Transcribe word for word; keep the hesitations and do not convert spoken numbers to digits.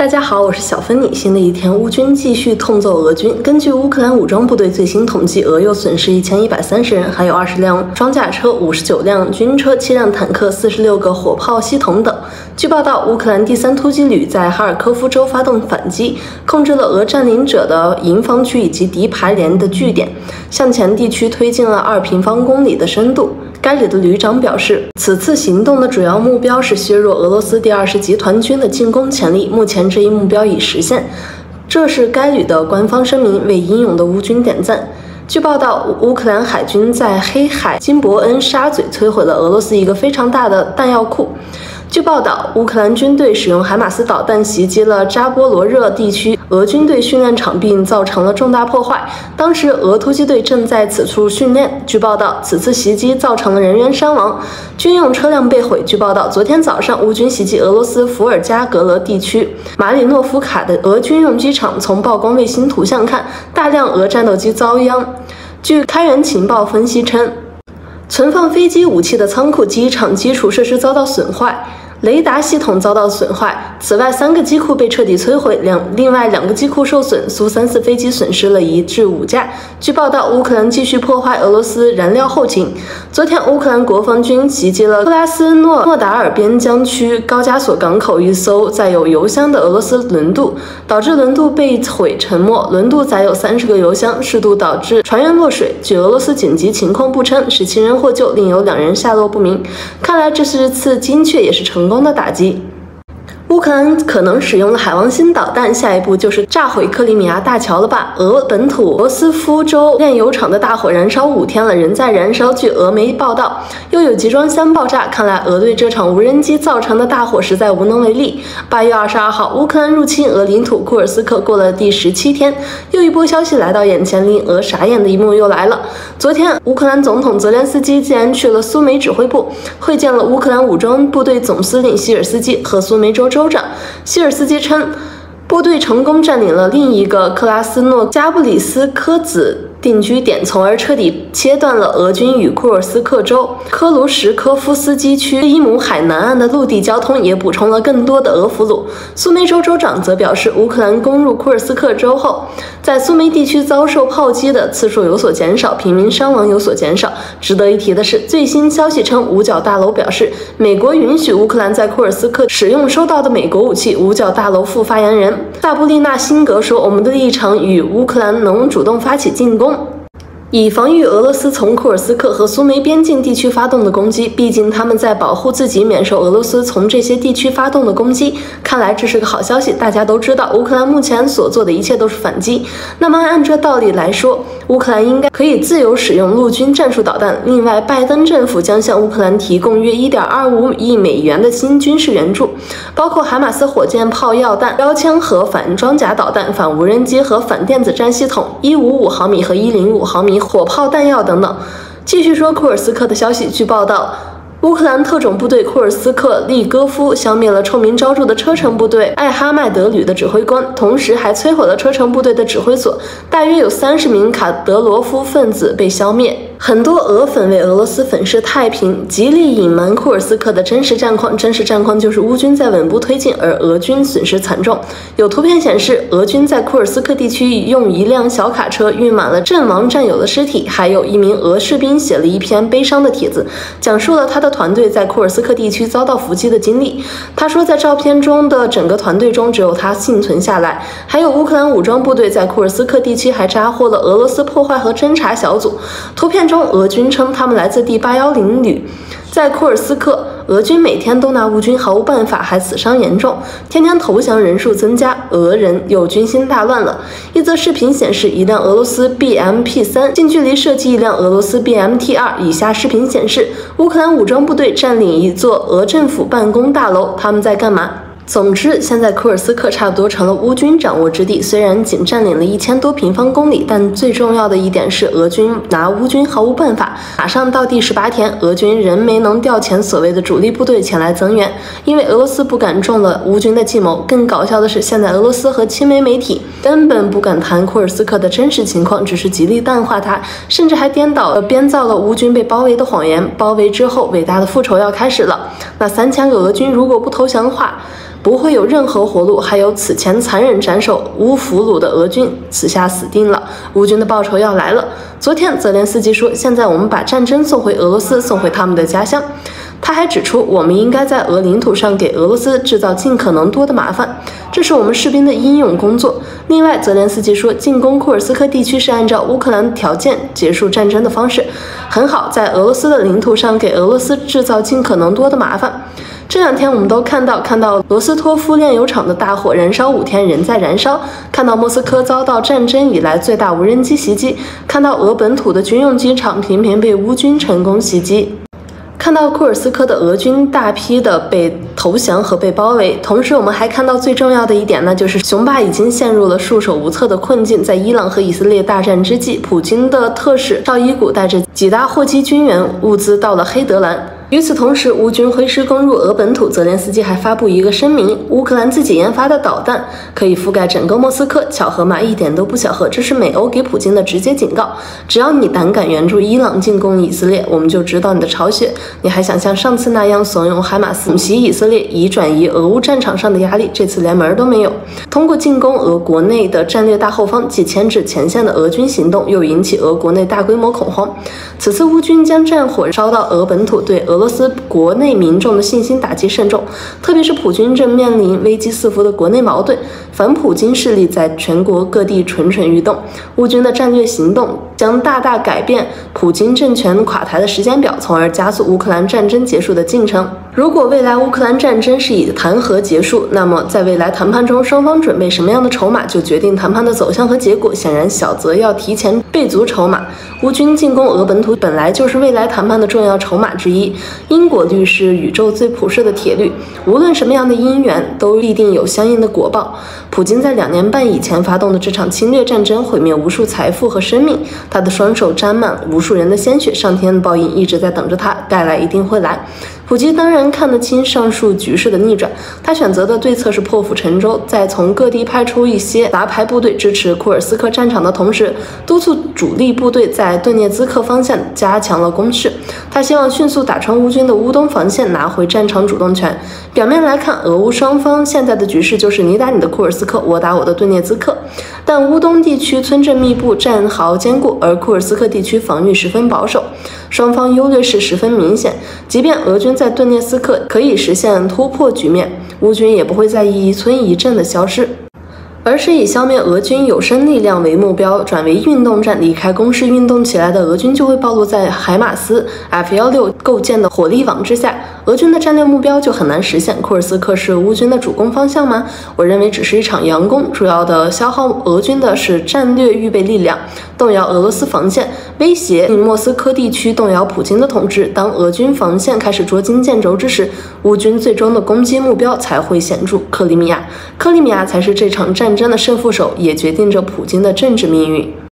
大家好，我是小芬妮。新的一天，乌军继续痛揍俄军。根据乌克兰武装部队最新统计，俄又损失一千一百三十人，还有二十辆装甲车、五十九辆军车、七辆坦克、四十六个火炮系统等。据报道，乌克兰第三突击旅在哈尔科夫州发动反击，控制了俄占领者的营房区以及敌排连的据点，向前地区推进了二平方公里的深度。该旅的旅长表示，此次行动的主要目标是削弱俄罗斯第二十集团军的进攻潜力，目前这一目标已实现。这是该旅的官方声明，为英勇的乌军点赞。据报道，乌克兰海军在黑海金伯恩沙嘴摧毁了俄罗斯一个非常大的弹药库。据报道，乌克兰军队使用海马斯导弹袭击了扎波罗热地区俄军队训练场，并造成了重大破坏。当时，俄突击队正在此处训练。据报道，此次袭击造成了人员伤亡，军用车辆被毁。据报道，昨天早上，乌军袭击俄罗斯伏尔加格勒地区马里诺夫卡的俄军用机场。从曝光卫星图像看，大量俄战斗机遭殃。据开源情报分析称，存放飞机武器的仓库、机场基础设施遭到损坏，雷达系统遭到损坏。此外，三个机库被彻底摧毁，两另外两个机库受损。苏三四飞机损失了一至五架。据报道，乌克兰继续破坏俄罗斯燃料后勤。昨天，乌克兰国防军袭击了克拉斯诺诺达尔边疆区高加索港口一艘载有油箱的俄罗斯轮渡，导致轮渡被毁沉没。轮渡载有三十个油箱，适度导致船员落水。据俄罗斯紧急情况部称，十七人获救，另有两人下落不明。看来这是次精确也是成功的打击。乌克兰可能使用了海王星导弹，下一步就是炸毁克里米亚大桥了吧？俄本土罗斯夫州炼油厂的大火燃烧五天了，仍在燃烧。据俄媒报道，又有集装箱爆炸，看来俄对这场无人机造成的大火实在无能为力。八月二十二号，乌克兰入侵俄领土库尔斯克过了第十七天，又一波消息来到眼前，令俄傻眼的一幕又来了。昨天，乌克兰总统泽连斯基竟然去了苏梅指挥部，会见了乌克兰武装部队总司令希尔斯基和苏梅州州长。希尔斯基称，部队成功占领了另一个克拉斯诺加布里斯科子定居点，从而彻底切断了俄军与库尔斯克州科卢什科夫斯基区伊姆海南岸的陆地交通，也补充了更多的俄俘虏。苏梅州州长则表示，乌克兰攻入库尔斯克州后，在苏梅地区遭受炮击的次数有所减少，平民伤亡有所减少。值得一提的是，最新消息称，五角大楼表示，美国允许乌克兰在库尔斯克使用收到的美国武器。五角大楼副发言人萨布丽娜·辛格说：“我们的立场与乌克兰能主动发起进攻，以防御俄罗斯从库尔斯克和苏梅边境地区发动的攻击，毕竟他们在保护自己免受俄罗斯从这些地区发动的攻击。”看来这是个好消息。大家都知道，乌克兰目前所做的一切都是反击。那么按这道理来说，乌克兰应该可以自由使用陆军战术导弹。另外，拜登政府将向乌克兰提供约 一点二五亿美元的新军事援助，包括海马斯火箭炮药弹、标枪和反装甲导弹、反无人机和反电子战系统、一百五十五毫米和一百零五毫米火炮弹药等等。继续说库尔斯克的消息，据报道，乌克兰特种部队库尔斯克利戈夫消灭了臭名昭著的车臣部队艾哈迈德旅的指挥官，同时还摧毁了车臣部队的指挥所，大约有三十名卡德罗夫分子被消灭。很多俄粉为俄罗斯粉饰太平，极力隐瞒库尔斯克的真实战况。真实战况就是乌军在稳步推进，而俄军损失惨重。有图片显示，俄军在库尔斯克地区用一辆小卡车运满了阵亡战友的尸体，还有一名俄士兵写了一篇悲伤的帖子，讲述了他的团队在库尔斯克地区遭到伏击的经历。他说，在照片中的整个团队中，只有他幸存下来。还有乌克兰武装部队在库尔斯克地区还抓获了俄罗斯破坏和侦察小组。图片中，俄军称他们来自第八一零旅。在库尔斯克，俄军每天都拿乌军毫无办法，还死伤严重，天天投降人数增加，俄人又军心大乱了。一则视频显示，一辆俄罗斯 B M P 三 近距离射击一辆俄罗斯 B M T 二。以下视频显示，乌克兰武装部队占领一座俄政府办公大楼，他们在干嘛？总之，现在库尔斯克差不多成了乌军掌握之地。虽然仅占领了一千多平方公里，但最重要的一点是，俄军拿乌军毫无办法。马上到第十八天，俄军仍没能调遣所谓的主力部队前来增援，因为俄罗斯不敢中了乌军的计谋。更搞笑的是，现在俄罗斯和亲美媒体根本不敢谈库尔斯克的真实情况，只是极力淡化它，甚至还颠倒了编造了乌军被包围的谎言。包围之后，伟大的复仇要开始了。那三千个俄军如果不投降的话， 不会有任何活路。还有此前残忍斩首无俘虏的俄军，此下死定了，乌军的报仇要来了。昨天泽连斯基说，现在我们把战争送回俄罗斯，送回他们的家乡。他还指出，我们应该在俄领土上给俄罗斯制造尽可能多的麻烦，这是我们士兵的英勇工作。另外，泽连斯基说，进攻库尔斯克地区是按照乌克兰条件结束战争的方式，很好，在俄罗斯的领土上给俄罗斯制造尽可能多的麻烦。这两天我们都看到，看到罗斯托夫炼油厂的大火燃烧五天仍在燃烧，看到莫斯科遭到战争以来最大无人机袭击，看到俄本土的军用机场频频被乌军成功袭击。看到库尔斯克的俄军大批的被投降和被包围，同时我们还看到最重要的一点，那就是雄霸已经陷入了束手无策的困境。在伊朗和以色列大战之际，普京的特使绍伊古带着几大货机军援物资到了黑德兰。与此同时，乌军挥师攻入俄本土，泽连斯基还发布一个声明：乌克兰自己研发的导弹可以覆盖整个莫斯科。巧合吗？一点都不巧合，这是美欧给普京的直接警告。只要你胆敢援助伊朗进攻以色列，我们就知道你的巢穴。你还想像上次那样怂恿哈马斯袭以色列，以转移俄乌战场上的压力？这次连门都没有。通过进攻俄国内的战略大后方，既牵制前线的俄军行动，又引起俄国内大规模恐慌。此次乌军将战火烧到俄本土，对俄俄罗斯国内民众的信心打击甚重，特别是普军正面临危机四伏的国内矛盾，反普京势力在全国各地蠢蠢欲动。乌军的战略行动将大大改变普京政权垮台的时间表，从而加速乌克兰战争结束的进程。如果未来乌克兰战争是以谈和结束，那么在未来谈判中，双方准备什么样的筹码，就决定谈判的走向和结果。显然，小泽要提前备足筹码。乌军进攻俄本土本来就是未来谈判的重要筹码之一。因果律是宇宙最朴实的铁律，无论什么样的因缘，都必定有相应的果报。普京在两年半以前发动的这场侵略战争，毁灭无数财富和生命，他的双手沾满无数人的鲜血，上天的报应一直在等着他，该来一定会来。普京当然看得清上述局势的逆转，他选择的对策是破釜沉舟，在从各地派出一些杂牌部队支持库尔斯克战场的同时，督促主力部队在顿涅茨克方向加强了攻势。他希望迅速打穿乌军的乌东防线，拿回战场主动权。表面来看，俄乌双方现在的局势就是你打你的库尔斯克，我打我的顿涅茨克。但乌东地区村镇密布，战壕坚固，而库尔斯克地区防御十分保守，双方优劣势十分明显。即便俄军在顿涅斯克可以实现突破局面，乌军也不会在意一村一镇的消失，而是以消灭俄军有生力量为目标，转为运动战。离开攻势运动起来的俄军就会暴露在海马斯 F 十六 构建的火力网之下，俄军的战略目标就很难实现。库尔斯克是乌军的主攻方向吗？我认为只是一场佯攻，主要的消耗俄军的是战略预备力量，动摇俄罗斯防线，威胁莫斯科地区，动摇普京的统治。当俄军防线开始捉襟见肘之时，乌军最终的攻击目标才会显著。克里米亚，克里米亚才是这场战争的胜负手，也决定着普京的政治命运。